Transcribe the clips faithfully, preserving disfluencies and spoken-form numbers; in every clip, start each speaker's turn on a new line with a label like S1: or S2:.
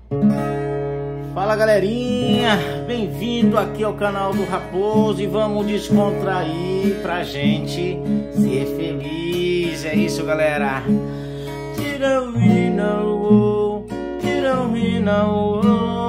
S1: Fala galerinha, bem-vindo aqui ao canal do Raposo e vamos descontrair pra gente ser feliz. É isso, galera. Tira we know, tira we know,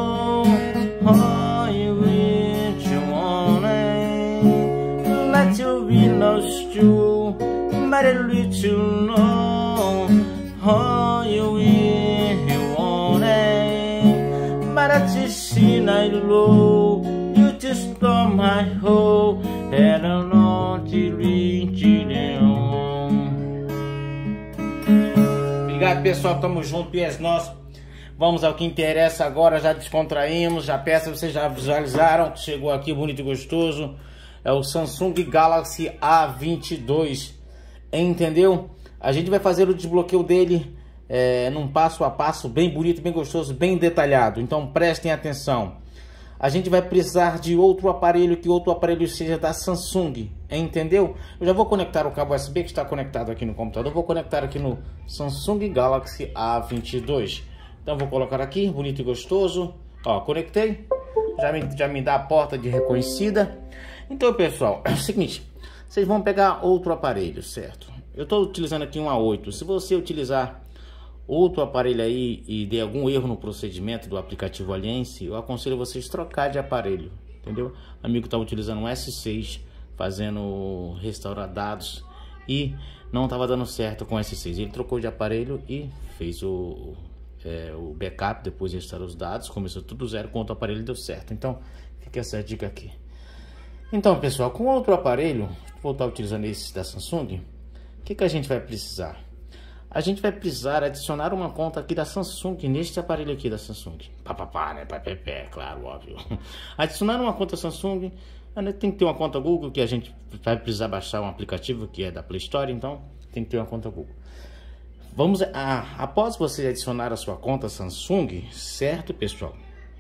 S1: oh you wish you want it, let you be lost you, but it let you know, oh you wish you want it, but I just see night low, you just got my hope, and I'm not reaching you. Obrigado, pessoal, tamo junto, e nós vamos ao que interessa agora. Já descontraímos, já peço, vocês já visualizaram, chegou aqui bonito e gostoso, é o Samsung Galaxy A vinte e dois, entendeu? A gente vai fazer o desbloqueio dele é, num passo a passo bem bonito, bem gostoso, bem detalhado, então prestem atenção. A gente vai precisar de outro aparelho, que outro aparelho seja da Samsung, entendeu? Eu já vou conectar o cabo U S B que está conectado aqui no computador, vou conectar aqui no Samsung Galaxy A vinte e dois. Então vou colocar aqui, bonito e gostoso, ó, conectei, já me, já me dá a porta de reconhecida. Então, pessoal, é o seguinte, vocês vão pegar outro aparelho, certo? Eu estou utilizando aqui um A oito, se você utilizar outro aparelho aí e der algum erro no procedimento do aplicativo Aliense, eu aconselho vocês trocar de aparelho, entendeu? O amigo está utilizando um S seis, fazendo restaurar dados e não estava dando certo com o S seis. Ele trocou de aparelho e fez o, é, o backup, depois restaurou os dados, começou tudo zero com outro aparelho e deu certo. Então, fica essa dica aqui. Então, pessoal, com outro aparelho, vou estar utilizando esse da Samsung, o que, que a gente vai precisar? A gente vai precisar adicionar uma conta aqui da Samsung, neste aparelho aqui da Samsung. Papapá, né? Papapé, claro, óbvio. Adicionar uma conta Samsung, tem que ter uma conta Google, que a gente vai precisar baixar um aplicativo que é da Play Store, então tem que ter uma conta Google. Vamos, a, após você adicionar a sua conta Samsung, certo, pessoal?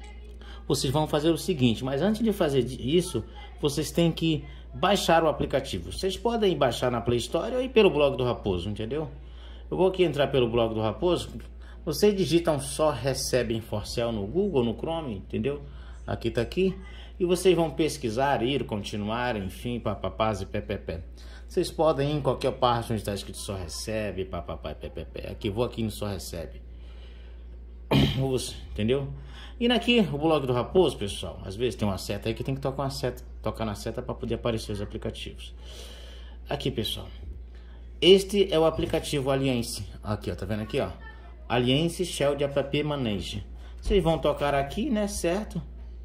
S1: Vocês vão fazer o seguinte, mas antes de fazer isso, vocês têm que baixar o aplicativo. Vocês podem baixar na Play Store ou ir pelo blog do Raposo, entendeu? Eu vou aqui entrar pelo blog do Raposo. Vocês digitam só recebem Forcel no Google, no Chrome, entendeu? Aqui tá aqui. E vocês vão pesquisar, ir, continuar, enfim, papapás e ppp. Vocês podem ir em qualquer parte onde está escrito só recebe, papapá e ppp. Aqui, vou aqui no só recebe. Entendeu? E aqui, o blog do Raposo, pessoal, às vezes tem uma seta aí que tem que tocar uma seta, tocar na seta para poder aparecer os aplicativos. Aqui, pessoal. Este é o aplicativo Aliense. Aqui, ó, tá vendo aqui, ó? Aliense Shell de App Manage. Vocês vão tocar aqui, né, certo?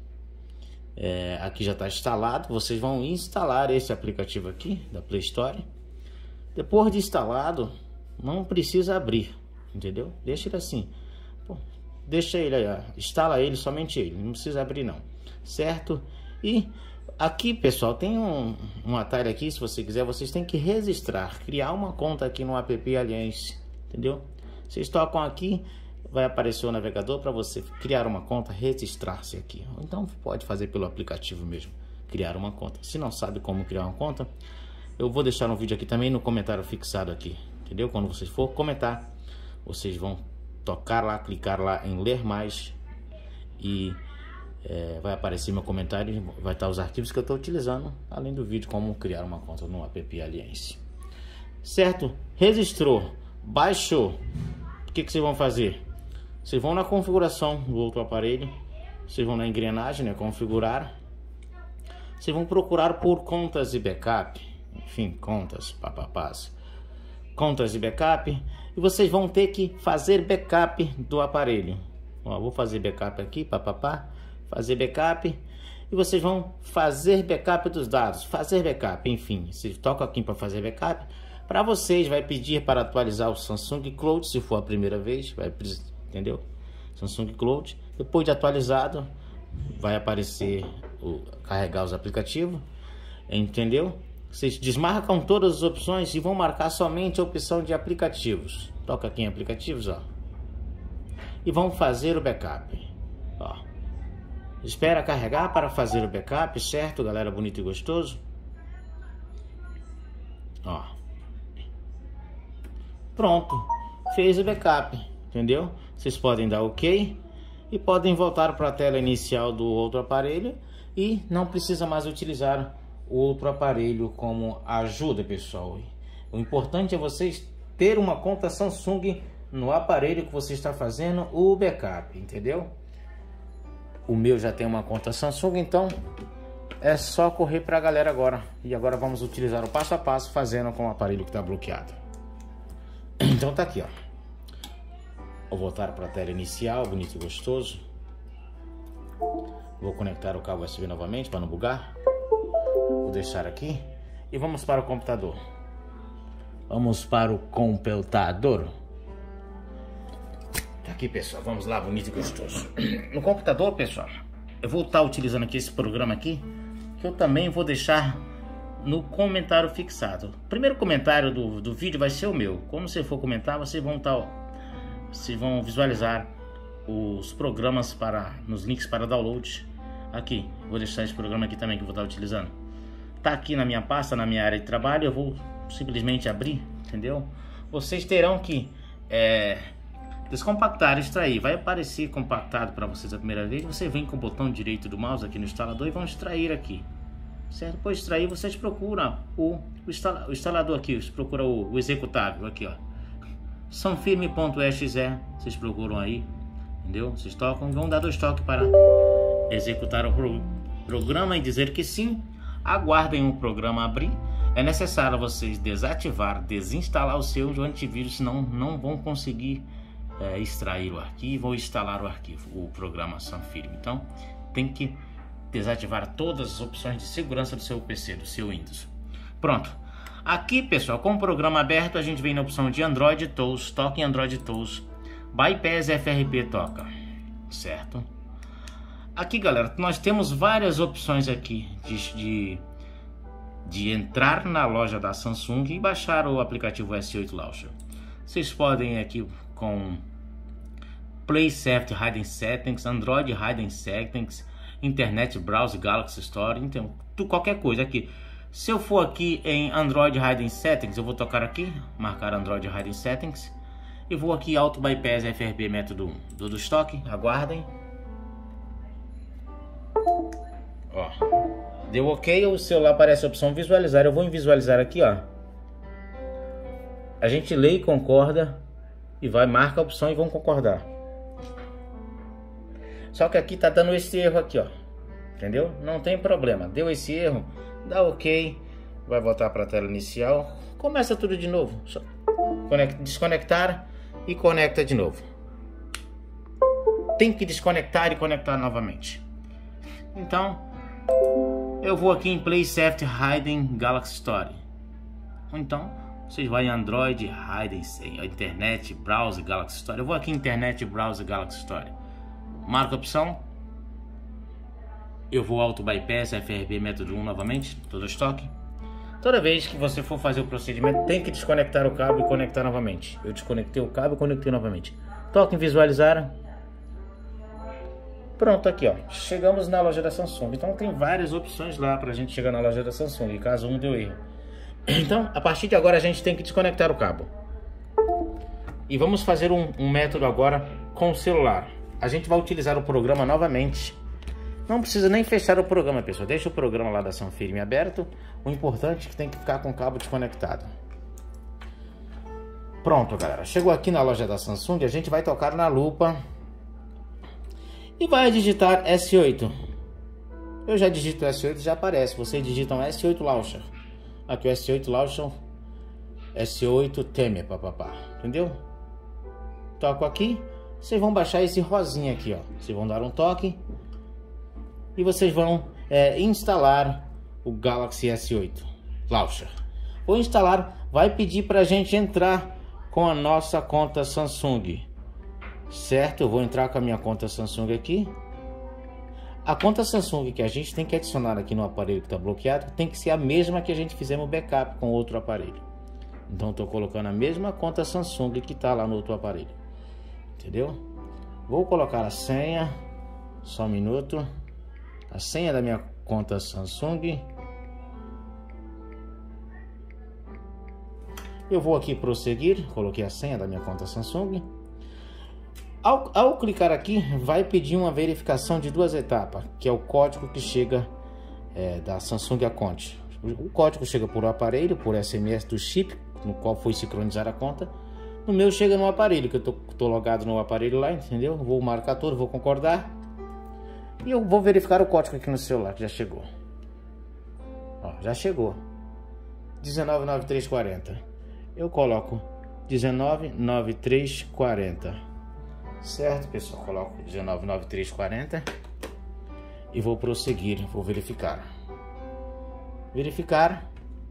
S1: É, aqui já está instalado. Vocês vão instalar esse aplicativo aqui da Play Store. Depois de instalado, não precisa abrir, entendeu? Deixa ele assim. Pô, deixa ele aí, ó. Instala ele, somente ele. Não precisa abrir, não. Certo? E aqui, pessoal, tem um, um atalho aqui, se você quiser, vocês têm que registrar, criar uma conta aqui no app Aliense, entendeu? Vocês tocam aqui, vai aparecer o navegador para você criar uma conta, registrar-se aqui. Então pode fazer pelo aplicativo mesmo, criar uma conta. Se não sabe como criar uma conta, eu vou deixar um vídeo aqui também no comentário fixado aqui, entendeu? Quando vocês for comentar, vocês vão tocar lá, clicar lá em ler mais e É, vai aparecer meu comentário, vai estar os arquivos que eu estou utilizando, além do vídeo como criar uma conta no app Aliense. Certo? Registrou, baixou. O que, que vocês vão fazer? Vocês vão na configuração do outro aparelho, vocês vão na engrenagem, né, configurar. Vocês vão procurar por contas e backup, enfim, contas, papapás, contas e backup, e vocês vão ter que fazer backup do aparelho. Ó, vou fazer backup aqui, papapá. Fazer backup e vocês vão fazer backup dos dados, fazer backup, enfim, se toca aqui para fazer backup, para vocês vai pedir para atualizar o Samsung Cloud, se for a primeira vez, vai, entendeu? Samsung Cloud, depois de atualizado, vai aparecer o carregar os aplicativos, entendeu? Vocês desmarcam todas as opções e vão marcar somente a opção de aplicativos. Toca aqui em aplicativos, ó, e vão fazer o backup, ó. Espera carregar para fazer o backup, certo, galera, bonito e gostoso? Ó. Pronto. Fez o backup, entendeu? Vocês podem dar OK e podem voltar para a tela inicial do outro aparelho e não precisa mais utilizar o outro aparelho como ajuda, pessoal. O importante é vocês ter uma conta Samsung no aparelho que você está fazendo o backup, entendeu? O meu já tem uma conta Samsung, então é só correr para a galera agora. E agora vamos utilizar o passo a passo fazendo com o aparelho que está bloqueado. Então tá aqui, ó. Vou voltar para a tela inicial, bonito e gostoso. Vou conectar o cabo U S B novamente para não bugar. Vou deixar aqui e vamos para o computador. Vamos para o computador. Tá aqui, pessoal. Vamos lá, bonito e gostoso. No computador, pessoal, eu vou estar utilizando aqui esse programa aqui, que eu também vou deixar no comentário fixado. O primeiro comentário do, do vídeo vai ser o meu. Quando você for comentar, vocês vão estar, vocês vão visualizar os programas para, nos links para download. Aqui, vou deixar esse programa aqui também que eu vou estar utilizando. Tá aqui na minha pasta, na minha área de trabalho. Eu vou simplesmente abrir, entendeu? Vocês terão que é, descompactar, extrair. Vai aparecer compactado para vocês a primeira vez. Você vem com o botão direito do mouse aqui no instalador e vão extrair aqui, certo? Depois de extrair, vocês procuram o, o, instala, o instalador aqui. Vocês procuram o, o executável aqui, ó, sanfirme.exe. Vocês procuram aí, entendeu? Vocês tocam, vão dar dois toques para executar o pro, programa e dizer que sim. Aguardem o programa abrir. É necessário vocês desativar, desinstalar o seu antivírus, senão não vão conseguir é, extrair o arquivo ou instalar o arquivo, o programa Sanfirme. Então, tem que desativar todas as opções de segurança do seu P C, do seu Windows. Pronto. Aqui, pessoal, com o programa aberto, a gente vem na opção de Android Tools, toca em Android Tools, Bypass F R P toca, certo? Aqui, galera, nós temos várias opções aqui de... de de entrar na loja da Samsung e baixar o aplicativo S oito Launcher. Vocês podem aqui com Play Safety Hidden Settings, Android Hidden Settings, Internet Browse Galaxy Store, então qualquer coisa aqui. Se eu for aqui em Android Hidden Settings, eu vou tocar aqui, marcar Android Hidden Settings e vou aqui Auto Bypass F R P método do, do estoque. Aguardem. Ó. Deu ok, o celular aparece a opção visualizar. Eu vou em visualizar aqui, ó. A gente lê e concorda e vai, marca a opção e vão concordar. Só que aqui tá dando esse erro aqui, ó. Entendeu? Não tem problema. Deu esse erro, dá ok, vai voltar para a tela inicial. Começa tudo de novo. Só conecta, desconectar e conecta de novo. Tem que desconectar e conectar novamente. Então, eu vou aqui em Play Safety Hidden Galaxy Store. Então, vocês vão em Android Hidden Internet Browse Galaxy Store. Eu vou aqui em Internet Browse Galaxy Store. Marca a opção. Eu vou Auto Bypass F R P método um novamente, todo estoque. Toda vez que você for fazer o procedimento, tem que desconectar o cabo e conectar novamente. Eu desconectei o cabo e conectei novamente. Toque em visualizar. Pronto, aqui ó, chegamos na loja da Samsung. Então tem várias opções lá pra gente chegar na loja da Samsung, caso um deu erro. Então, a partir de agora a gente tem que desconectar o cabo. E vamos fazer um, um método agora com o celular. A gente vai utilizar o programa novamente. Não precisa nem fechar o programa, pessoal. Deixa o programa lá da Sanfirme aberto. O importante é que tem que ficar com o cabo desconectado. Pronto, galera. Chegou aqui na loja da Samsung, a gente vai tocar na lupa e vai digitar S oito. Eu já digito S oito, já aparece. Vocês digitam S oito Launcher. Aqui o S oito Launcher, S oito Temer, papapá. Entendeu? Toco aqui. Vocês vão baixar esse rosinha aqui, ó. Vocês vão dar um toque e vocês vão é, instalar o Galaxy S oito Launcher. Vou instalar, vai pedir pra gente entrar com a nossa conta Samsung. Certo, eu vou entrar com a minha conta Samsung aqui. A conta Samsung que a gente tem que adicionar aqui no aparelho que está bloqueado tem que ser a mesma que a gente fizemos backup com outro aparelho. Então estou colocando a mesma conta Samsung que está lá no outro aparelho. Entendeu? Vou colocar a senha. Só um minuto. A senha da minha conta Samsung. Eu vou aqui prosseguir. Coloquei a senha da minha conta Samsung. Ao, ao clicar aqui, vai pedir uma verificação de duas etapas, que é o código que chega é, da Samsung Account. O código chega por aparelho, por S M S do chip, no qual foi sincronizar a conta. No meu chega no aparelho, que eu tô, tô logado no aparelho lá, entendeu? Vou marcar tudo, vou concordar. E eu vou verificar o código aqui no celular, que já chegou. Ó, já chegou. dezenove noventa e três quarenta. Eu coloco dezenove noventa e três quarenta. Certo, pessoal? Coloco dezenove noventa e três quarenta. E vou prosseguir, vou verificar. Verificar.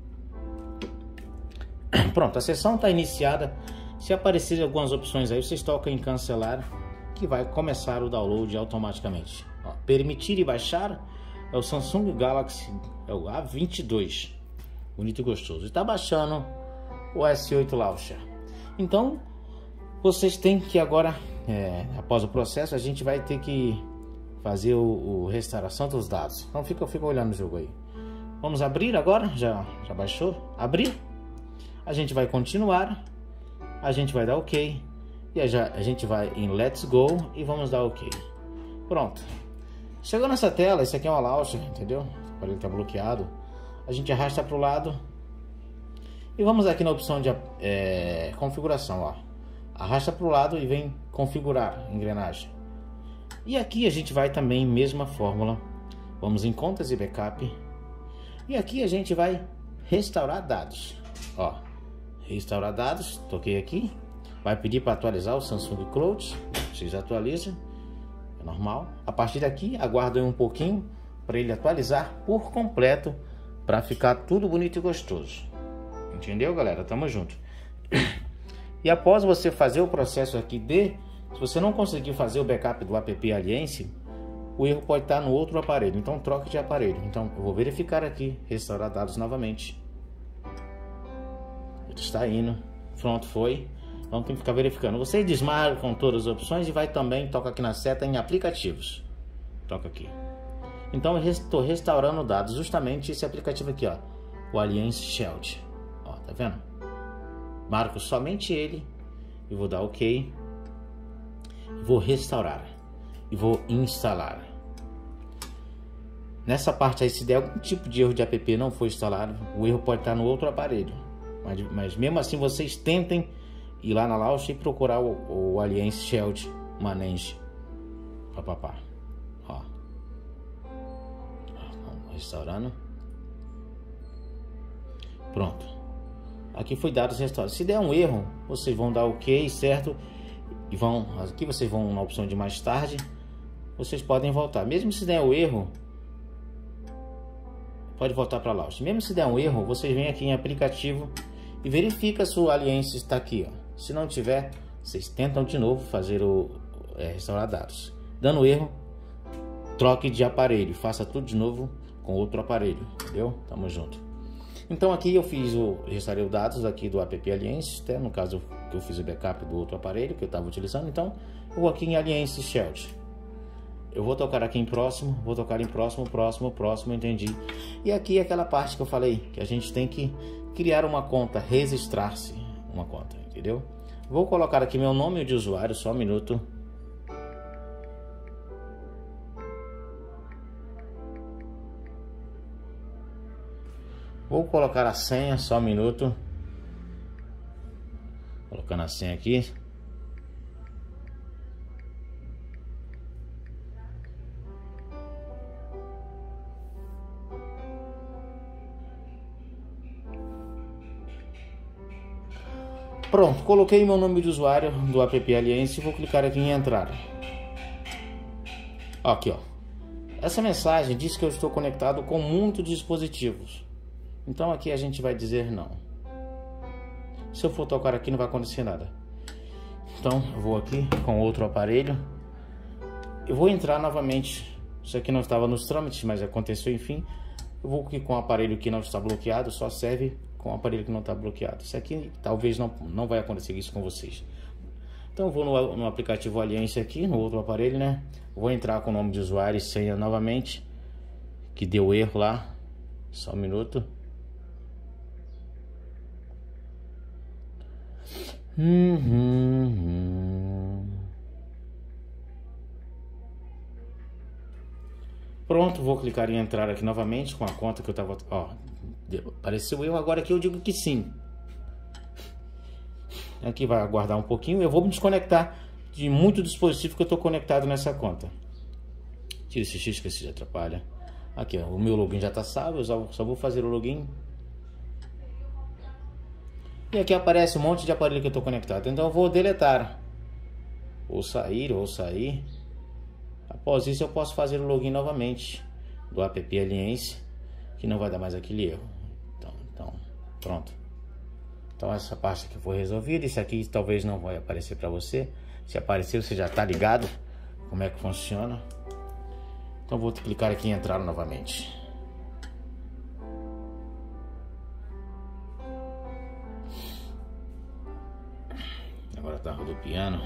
S1: Pronto, a sessão está iniciada. Se aparecerem algumas opções aí, vocês tocam em cancelar, que vai começar o download automaticamente. Ó, permitir e baixar é o Samsung Galaxy, é o A vinte e dois, bonito e gostoso. Está baixando o S oito Launcher. Então, vocês têm que agora, é, após o processo, a gente vai ter que fazer o, o restauração dos dados. Então, fica, fica olhando o jogo aí. Vamos abrir agora, já, já baixou? Abrir. A gente vai continuar. A gente vai dar OK. E a, já, a gente vai em Let's Go e vamos dar OK. Pronto. Chegou nessa tela, esse aqui é uma launcher, entendeu? O aparelho está bloqueado. A gente arrasta para o lado. E vamos aqui na opção de é, configuração, ó. Arrasta para o lado e vem configurar engrenagem. E aqui a gente vai também, mesma fórmula. Vamos em contas e backup. E aqui a gente vai restaurar dados. Ó, restaurar dados, toquei aqui. Vai pedir para atualizar o Samsung Cloud. Vocês atualizam, é normal. A partir daqui, aguardem um pouquinho para ele atualizar por completo, para ficar tudo bonito e gostoso. Entendeu, galera? Tamo junto. E após você fazer o processo aqui de, se você não conseguir fazer o backup do app Aliense, o erro pode estar no outro aparelho. Então troque de aparelho. Então eu vou verificar aqui, restaurar dados novamente. Ele está indo. Pronto, foi. Então tem que ficar verificando. Você desmarca todas as opções e vai também, toca aqui na seta em aplicativos. Toca aqui. Então eu estou restaurando dados, justamente esse aplicativo aqui, ó, o Aliense Shield. Ó, tá vendo? Marco somente ele e vou dar OK. Vou restaurar e vou instalar. Nessa parte aí, se der algum tipo de erro de app não foi instalado, o erro pode estar no outro aparelho. Mas, mas mesmo assim, vocês tentem ir lá na launcher e procurar o, o Aliense Shield Manage. Papapá. Ó. Vamos restaurando. Pronto. Aqui foi dados restaurados. Se der um erro, vocês vão dar OK, certo? E vão, aqui vocês vão na opção de mais tarde. Vocês podem voltar. Mesmo se der um erro, pode voltar para lá. Mesmo se der um erro, vocês vêm aqui em aplicativo e verifica se o Aliense está aqui, ó. Se não tiver, vocês tentam de novo fazer o é, restaurar dados. Dando erro, troque de aparelho, faça tudo de novo com outro aparelho, entendeu? Tamo junto. Então aqui eu fiz o restaurei os dados aqui do app Aliense, até no caso que eu fiz o backup do outro aparelho que eu estava utilizando. Então eu vou aqui em Aliense Shield. Eu vou tocar aqui em próximo, vou tocar em próximo, próximo, próximo, entendi. E aqui é aquela parte que eu falei, que a gente tem que criar uma conta, registrar-se uma conta, entendeu? Vou colocar aqui meu nome de usuário, só um minuto. Vou colocar a senha, só um minuto. Colocando a senha aqui. Pronto, coloquei meu nome de usuário do app Aliense e vou clicar aqui em entrar. Aqui, ó. Essa mensagem diz que eu estou conectado com muitos dispositivos. Então aqui a gente vai dizer não. Se eu for tocar aqui não vai acontecer nada. Então eu vou aqui com outro aparelho. Eu vou entrar novamente. Isso aqui não estava nos trâmites, mas aconteceu enfim. Eu vou aqui com o aparelho que não está bloqueado, só serve com o aparelho que não está bloqueado. Isso aqui talvez não, não vai acontecer isso com vocês. Então eu vou no, no aplicativo Aliense aqui, no outro aparelho, né? Vou entrar com o nome de usuário e senha novamente, que deu erro lá. Só um minuto. Hum, hum, hum. Pronto, vou clicar em entrar aqui novamente com a conta que eu tava... Ó, apareceu erro, agora aqui eu digo que sim. Aqui vai aguardar um pouquinho, eu vou me desconectar de muito dispositivo que eu estou conectado nessa conta. Tira esse X que esse atrapalha. Aqui, ó, o meu login já está salvo, eu só, só vou fazer o login. E aqui aparece um monte de aparelho que eu estou conectado, então eu vou deletar. Ou sair, ou sair. Após isso eu posso fazer o login novamente do app Aliense, que não vai dar mais aquele erro. Então, então pronto. Então essa parte aqui foi resolvida. Isso aqui talvez não vai aparecer para você. Se aparecer, você já está ligado como é que funciona. Então vou clicar aqui em entrar novamente. Agora está rodopiando.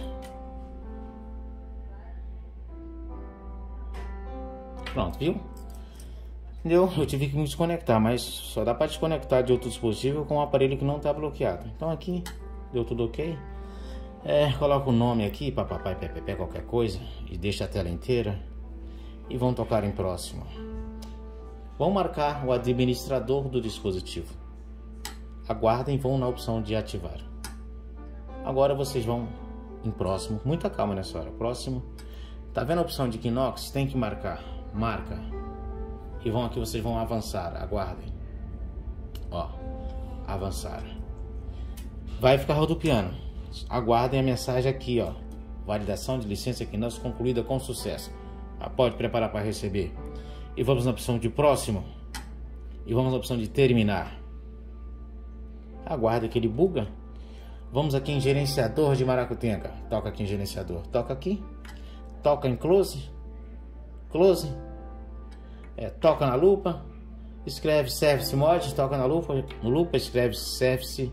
S1: Pronto, viu? Entendeu? Eu tive que me desconectar, mas só dá para desconectar de outro dispositivo com um aparelho que não está bloqueado. Então aqui deu tudo ok. É, coloca o nome aqui, papapai, pepepe, qualquer coisa, e deixa a tela inteira. E vão tocar em próximo. Vão marcar o administrador do dispositivo. Aguardem e vão na opção de ativar. Agora vocês vão em próximo. Muita calma nessa hora. Próximo. Tá vendo a opção de Kinox? Tem que marcar. Marca. E vão aqui, vocês vão avançar. Aguardem. Ó. Avançar. Vai ficar rodopiando. Aguardem a mensagem aqui, ó. Validação de licença Kinox concluída com sucesso. Ah, pode preparar para receber. E vamos na opção de próximo. E vamos na opção de terminar. Aguarda que ele buga. Vamos aqui em gerenciador de Maracutenga. Toca aqui em gerenciador. Toca aqui. Toca em close. Close. É, toca na lupa. Escreve Service Mod. Toca na lupa. No lupa escreve Service.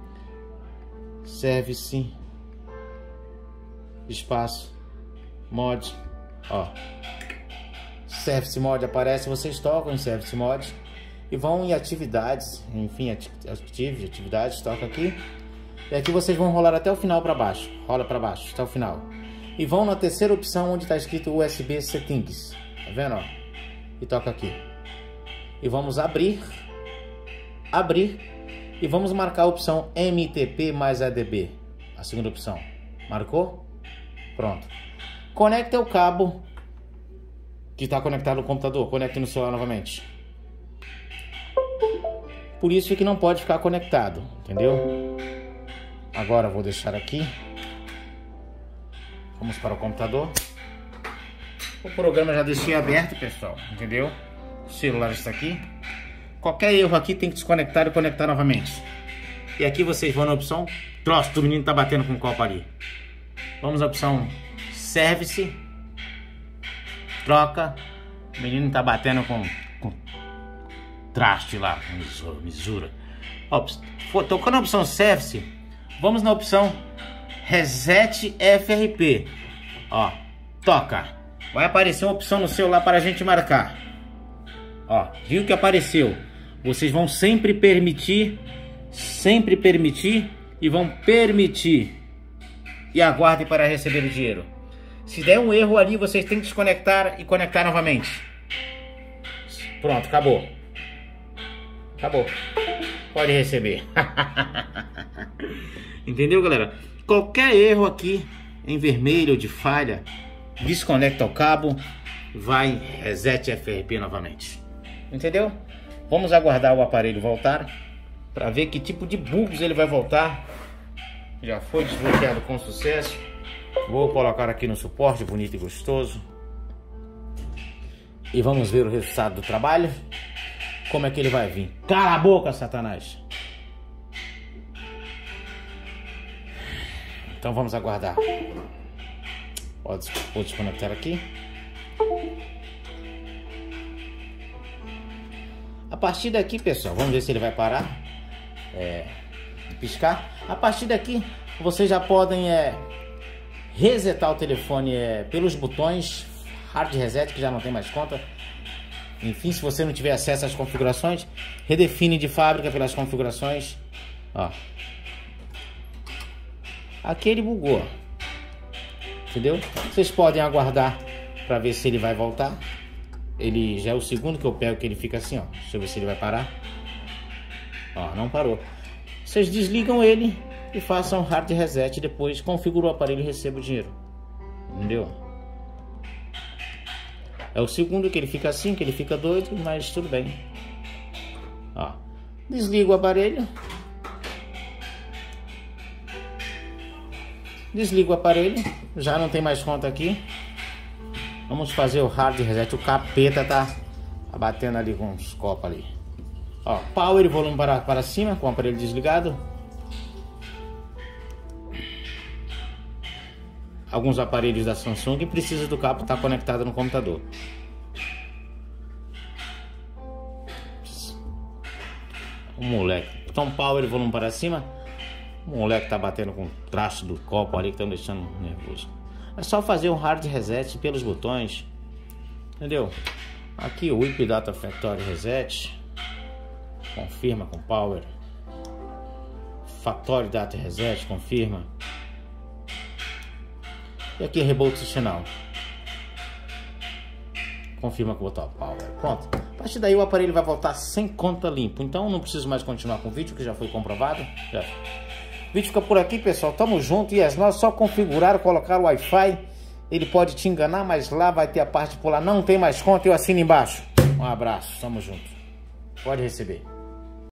S1: Service. Espaço. Mod. Ó. Service Mod aparece. Vocês tocam em Service Mod. E vão em atividades. Enfim, ative, atividades. Toca aqui. E aqui vocês vão rolar até o final para baixo. Rola para baixo, até o final. E vão na terceira opção onde está escrito U S B Settings. Tá vendo? Ó? E toca aqui. E vamos abrir. Abrir. E vamos marcar a opção M T P mais A D B. A segunda opção. Marcou? Pronto. Conecta o cabo que está conectado no computador. Conecte no celular novamente. Por isso que não pode ficar conectado. Entendeu? Agora vou deixar aqui. Vamos para o computador. O programa já deixei aberto, pessoal. Entendeu? O celular está aqui. Qualquer erro aqui tem que desconectar e conectar novamente. E aqui vocês vão na opção. Troço, o menino tá batendo com o copo ali. Vamos na opção Service. Troca. O menino tá batendo com, com traste lá. Misura. Ó, tocou na opção Service. Vamos na opção Reset F R P. Ó, toca. Vai aparecer uma opção no celular para a gente marcar. Ó, viu que apareceu? Vocês vão sempre permitir, sempre permitir e vão permitir. E aguardem para receber o dinheiro. Se der um erro ali, vocês têm que desconectar e conectar novamente. Pronto, acabou. Acabou. Pode receber. Entendeu, galera? Qualquer erro aqui em vermelho de falha, desconecta o cabo, vai reset F R P novamente. Entendeu? Vamos aguardar o aparelho voltar para ver que tipo de bugs ele vai voltar. Já foi desbloqueado com sucesso. Vou colocar aqui no suporte, bonito e gostoso. E vamos ver o resultado do trabalho. Como é que ele vai vir? Cala a boca, Satanás! Então vamos aguardar. Pode, vou desconectar aqui. A partir daqui, pessoal, vamos ver se ele vai parar é, de piscar. A partir daqui, vocês já podem é, resetar o telefone é, pelos botões Hard Reset, que já não tem mais conta. Enfim, se você não tiver acesso às configurações, redefine de fábrica pelas configurações. Ó. Aqui ele bugou. Entendeu? Vocês podem aguardar para ver se ele vai voltar. ele já é o segundo que eu pego que ele fica assim, ó. Deixa eu ver se ele vai parar. Ó, não parou. Vocês desligam ele e façam um hard reset. Depois configura o aparelho e receba o dinheiro. Entendeu? É o segundo que ele fica assim, que ele fica doido, mas tudo bem. Ó, desliga o aparelho. Desliga o aparelho. Já não tem mais conta aqui. Vamos fazer o hard reset. O capeta tá batendo ali com os copos ali. Ó, power e volume para, para cima com o aparelho desligado. Alguns aparelhos da Samsung precisam do cabo estar conectado no computador. O moleque. Então power e volume para cima. O moleque tá batendo com o traste do copo ali que estão deixando nervoso. É só fazer um hard reset pelos botões. Entendeu? Aqui o W I P Data Factory Reset. Confirma com power. Factory Data Reset. Confirma. E aqui Reboot Institucional. Confirma com o botão power. Pronto. A partir daí o aparelho vai voltar sem conta limpo. Então não preciso mais continuar com o vídeo, que já foi comprovado. Já. O vídeo fica por aqui, pessoal. Tamo junto. E as nós só configurar, colocar o Wi-Fi. Ele pode te enganar, mas lá vai ter a parte por lá. Não tem mais conta, eu assino embaixo. Um abraço. Tamo junto. Pode receber.